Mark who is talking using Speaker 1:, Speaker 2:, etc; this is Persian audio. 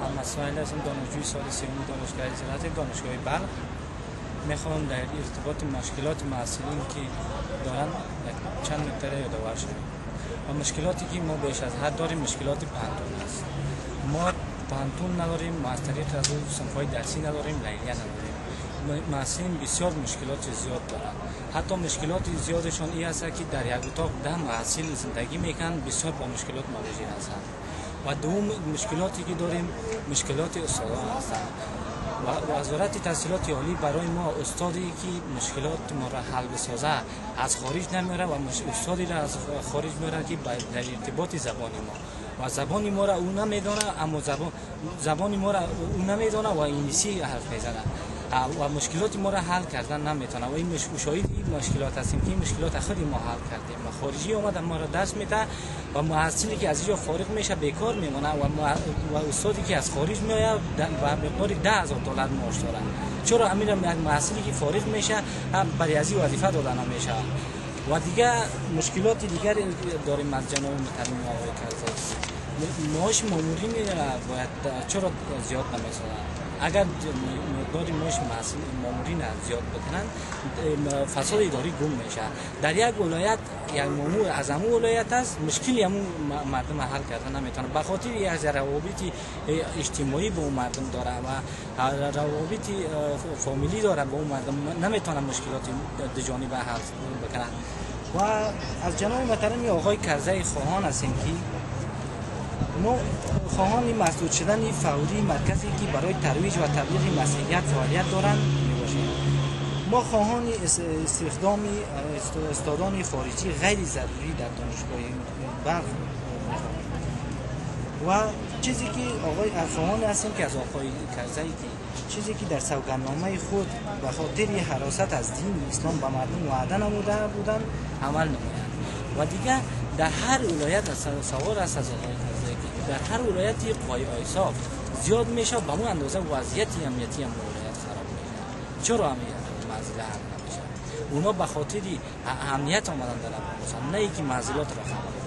Speaker 1: محمد اسماعیل هستم، دانشجوی سال سوم دانشگاه زراعت دانشگاه بلخ. میخوام در ارتباط مشکلات محصلین که دارن چند نکته یادآور شویم. و مشکلاتی که ما بیش از حد داریم مشکلات پانتون است. ما پانتون نداریم، ما از طریق از صنف‌های درسی نداریم، لیلیه نداریم. محصلین بسیار مشکلات زیاد دارند. حتی مشکلات زیادشان این است که در یک اتاق 10 محصل زندگی میکنن، بسیار با مشکلات مواجه هستند. و دوم مشکلاتی که داریم مشکلات استادان هستند. و وزارت تحصیلات عالی برای ما استادی که مشکلات ما را حل بسازه از خارج نمیاره و استادی را از خارج میاره که در ارتباط زبانی ما و زبانی ما را او نمیدونه، اما زبانی ما را او نمیدونه و انگلیسی حرف میزنه و مشکلات ما را حل کردن نمیتونه. و این شاهد مشکلات هستیم که این مشکلات خودی ما حل کردیم. ما خارجی اومده ما را درس میده و محصلی که از اینجا فارغ میشه بیکار میمونه و استادی که از خارج میاد و مقدار $10,000 معاش داره. چرا امیر محصلی که فارغ میشه برای از این وظیفه داده نمیشه. و دیگه مشکلات دیگر داریم از جناب محترم آقای کرزی. معاش مامورین باید چرا زیاد نمیسازن؟ اگر مقدار معاش مامورین زیاد بکنن فساد اداری گم میشه. در یک ولایت یک مامور از همون ولایت است، مشکلی همون مردم حل کردن نمیتونه، به خاطر یک روابط اجتماعی با اون مردم داره و روابط فامیلی داره با اون مردم، نمیتونه مشکلات دو جانبه حل بکنه. و از جناب محترم آقای کرزی خواهان هستیم که ما خواهان مسدود شدن فوری مرکزی که برای ترویج و تبلیغ مسیحیت فعالیت دارند میباشیم. ما خواهان استخدام استادان خارجی غیر ضروری در دانشگاه بلخ و چیزی که آقای خواهان هستیم که از آقای کرزی که چیزی که در سوگندنامه خود به خاطر حراست از دین اسلام به مردم وعده نموده بودن عمل نمایند. و دیگه در هر ولایت سوار است از آقای کرزی که در هر ولایتی پای ایصاف زیاد میشه، به اون اندازه وضعیت امنیتی هم ولایت خراب میشه. چرا امنیت معضل حل نمیشه؟ اونا به خاطر امنیت آمدن در افغانستان، نه اینکه معضلات را خراب